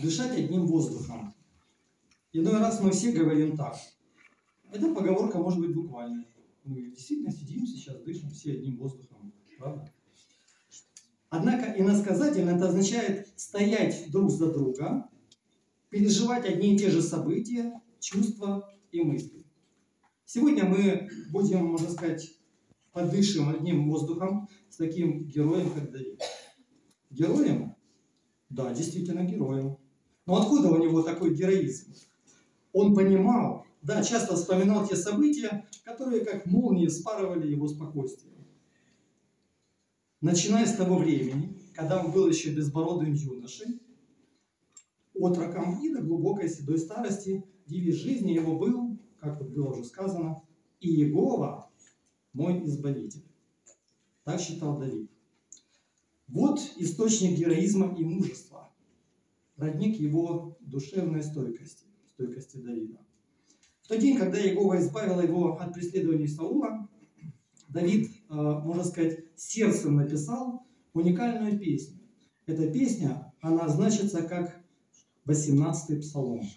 дышать одним воздухом. Иной раз мы все говорим так. Эта поговорка может быть буквальной. Мы действительно сидим сейчас, дышим все одним воздухом. Правда? Однако иносказательно это означает стоять друг за друга, переживать одни и те же события, чувства и мысли. Сегодня мы будем, можно сказать, подышим одним воздухом с таким героем, как Давид. Героем? Да, действительно героем. Но откуда у него такой героизм? Он понимал, да, часто вспоминал те события, которые как молнии вспарывали его спокойствие. Начиная с того времени, когда он был еще безбородым юношей, отроком и до глубокой седой старости, девиз жизни его был, как тут было уже сказано, «Иегова мой избавитель». Так считал Давид. Вот источник героизма и мужества, родник его душевной стойкости, стойкости Давида. В тот день, когда Иегова избавила его от преследований Саула, Давид, можно сказать, сердцем написал уникальную песню. Эта песня, она значится как 18-й псалом.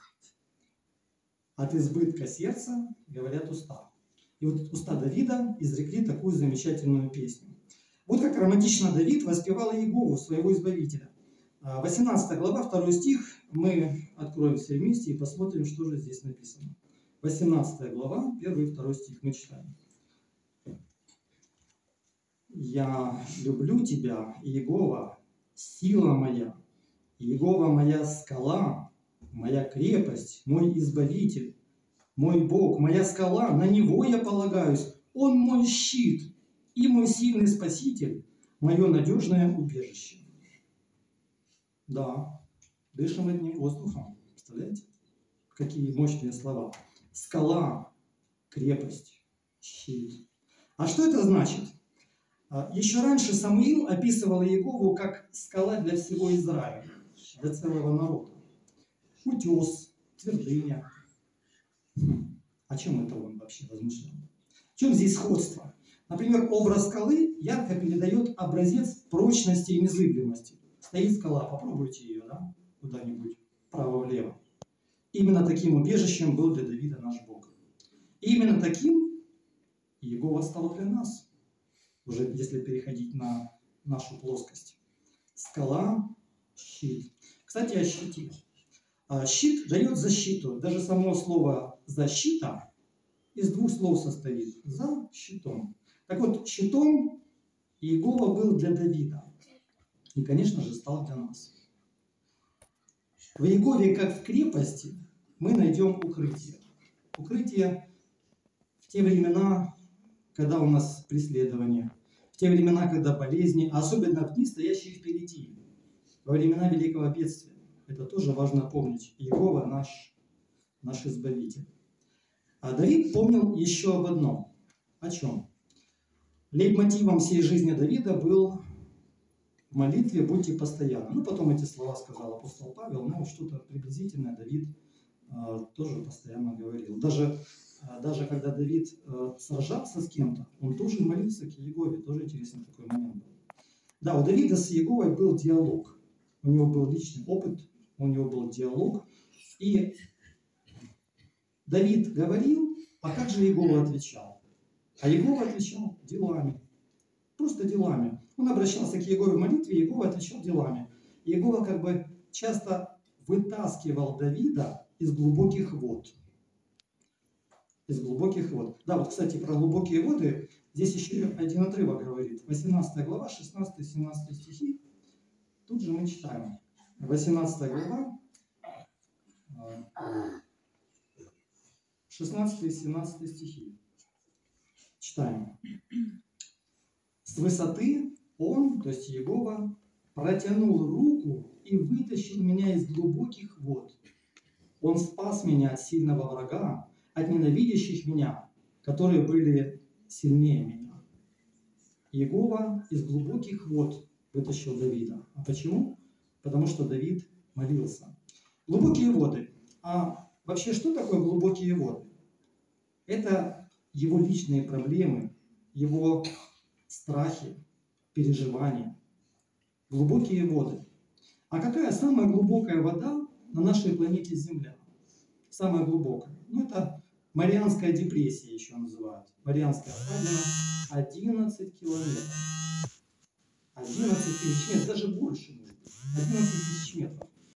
От избытка сердца говорят уста. И вот уста Давида изрекли такую замечательную песню. Вот как романтично Давид воспевал Иегову, своего избавителя. 18 глава, 2 стих, мы откроем все вместе и посмотрим, что же здесь написано. 18 глава, 1 и 2 стих мы читаем. «Я люблю тебя, Иегова, сила моя, Иегова моя скала, моя крепость, мой избавитель, мой Бог, моя скала, на Него я полагаюсь, Он мой щит и мой сильный спаситель, мое надежное убежище». Да, дышим одним воздухом, представляете? Какие мощные слова. Скала, крепость, щит. А что это значит? Еще раньше Самуил описывал Иегову как скала для всего Израиля, для целого народа. Утес, твердыня. О чем это он вообще размышлял? В чем здесь сходство? Например, образ скалы ярко передает образец прочности и незыблемости. Стоит скала, попробуйте ее, да, куда-нибудь вправо-влево. Именно таким убежищем был для Давида наш Бог. И именно таким Иегова стал для нас, уже если переходить на нашу плоскость. Скала, щит. Кстати, о щите. Щит дает защиту. Даже само слово «защита» из двух слов состоит. За щитом. Так вот, щитом Иегова был для Давида. И, конечно же, стал для нас. В Иегове, как в крепости, мы найдем укрытие. Укрытие в те времена, когда у нас преследование, в те времена, когда болезни, а особенно в дни, стоящие впереди, во времена великого бедствия. Это тоже важно помнить. Иегова наш избавитель. А Давид помнил еще об одном. О чем? Лейтмотивом всей жизни Давида был в молитве «Будьте постоянны». Ну, потом эти слова сказал апостол Павел, но что-то приблизительное Давид тоже постоянно говорил. Даже когда Давид сражался с кем-то, он тоже молился к Иегове. Тоже интересный такой момент был. Да, у Давида с Иеговой был диалог. У него был личный опыт, у него был диалог. И Давид говорил, а как же Иегова отвечал? А Иегова отвечал делами. Просто делами. Он обращался к Иегове в молитве, Иегова отвечал делами. Иегова как бы часто вытаскивал Давида из глубоких вод. Из глубоких вод. Да, вот, кстати, про глубокие воды здесь еще один отрывок говорит. 18 глава, 16-17 стихи. Тут же мы читаем. 18 глава, 16-17 стихи. Читаем. «С высоты он, то есть Иегова, протянул руку и вытащил меня из глубоких вод. Он спас меня от сильного врага, от ненавидящих меня, которые были сильнее меня». Иегова из глубоких вод вытащил Давида. А почему? Потому что Давид молился. Глубокие воды. А вообще, что такое глубокие воды? Это его личные проблемы, его страхи, переживания. Глубокие воды. А какая самая глубокая вода на нашей планете Земля? Самая глубокая. Ну, это Марианская депрессия еще называют. Марианская впадина 11 километров. 11 тысяч метров, даже больше, может быть. 11 тысяч метров.